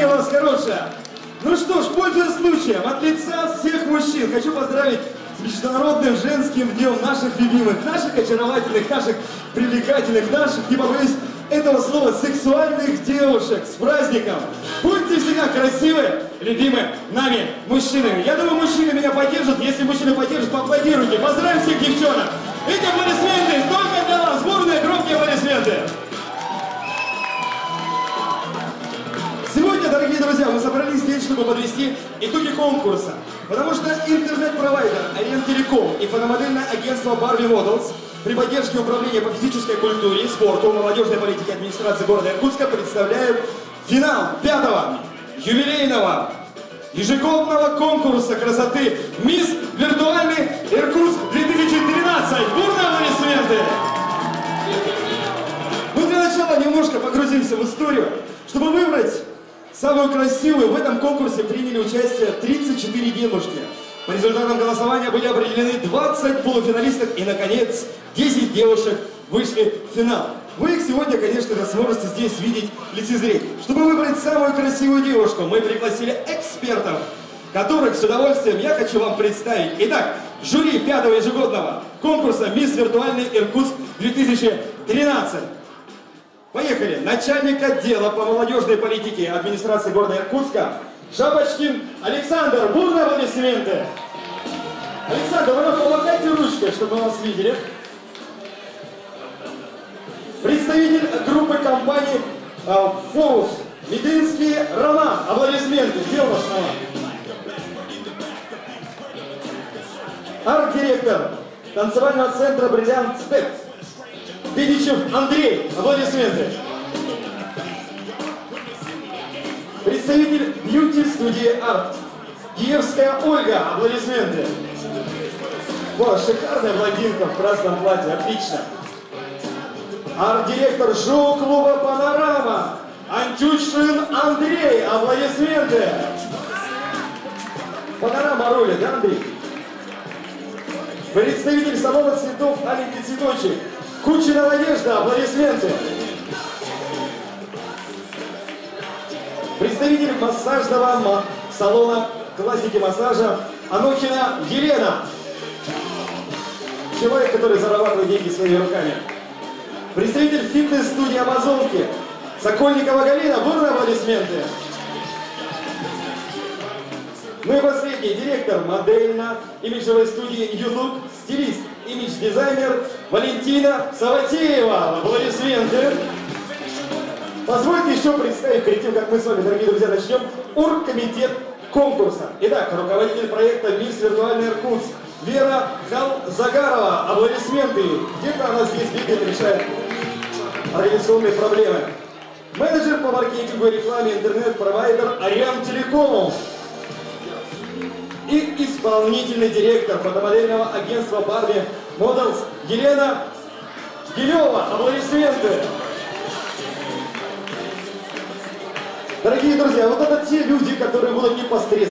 настроение у вас хорошее. Ну что ж, пользуясь случаем, от лица всех мужчин хочу поздравить с Международным женским днем наших любимых, наших очаровательных, наших привлекательных, наших, не побоюсь этого слова, сексуальных девушек. С праздником! Будьте всегда красивые, любимые нами мужчинами. Я думаю, мужчины меня поддержат. Если мужчины поддержат, поаплодируйте. Поздравим всех девчонок. Эти аплодисменты только для вас. Бурные, громкие аплодисменты. Сегодня, дорогие друзья, мы собрались здесь, чтобы подвести итоги конкурса. Потому что интернет-провайдер Ориент Телеком и фотомодельное агентство Barbie Models при поддержке Управления по физической культуре и спорту, молодежной политики администрации города Иркутска представляют финал 5-го юбилейного ежегодного конкурса красоты «Мисс Виртуальный Иркутск 2013». Бурные аплодисменты! Мы для начала немножко погрузимся в историю, чтобы выбрать самую красивую. В этом конкурсе приняли участие 34 девушки. По результатам голосования были определены 20 полуфиналисток и, наконец, 10 девушек вышли в финал. Вы их сегодня, конечно же, сможете здесь видеть, лицезреть. Чтобы выбрать самую красивую девушку, мы пригласили экспертов, которых с удовольствием я хочу вам представить. Итак, жюри 5-го ежегодного конкурса «Мисс Виртуальный Иркутск 2013». Поехали! Начальник отдела по молодежной политике администрации города Иркутска Шапочкин Александр. Бурные аплодисменты! Александр, вы нам помогайте ручкой, чтобы мы вас видели. Представитель группы компании «Форус» Мединский Роман. Аплодисменты. Где у вас Роман? Арт-директор танцевального центра «Бриллиант Степ» Бедичев Андрей. Аплодисменты. Представитель бьюти-студии «Арт» Киевская Ольга. Аплодисменты. О, шикарная блондинка в красном платье. Отлично. Арт-директор шоу-клуба «Панорама» Антюшин Андрей. Аплодисменты. Панорама рулит, да, Андрей? Представитель салона цветов «Аленький цветочек» Кучина Надежда. Аплодисменты. Представитель массажного салона классики массажа Анохина Елена. Человек, который зарабатывает деньги своими руками. Представитель фитнес-студии Амазонки Сокольникова Галина. Бурные аплодисменты. Ну и последний, директор модельно-имиджевой студии YouTube, стилист, имидж-дизайнер Валентина Саватеева. Аплодисменты. Позвольте еще представить, перед тем, как мы с вами, дорогие друзья, начнем, оргкомитет конкурса. Итак, руководитель проекта «Мисс Виртуальный Иркутск» Вера Халзагарова. Аплодисменты. Где-то она здесь бегает, решает организационные проблемы. Менеджер по маркетингу и рекламе интернет-провайдер Ориент Телеком. И исполнительный директор фотомодельного агентства Barbie Models Елена Гилева. Аплодисменты. Дорогие друзья, вот это те люди, которые будут непосредственно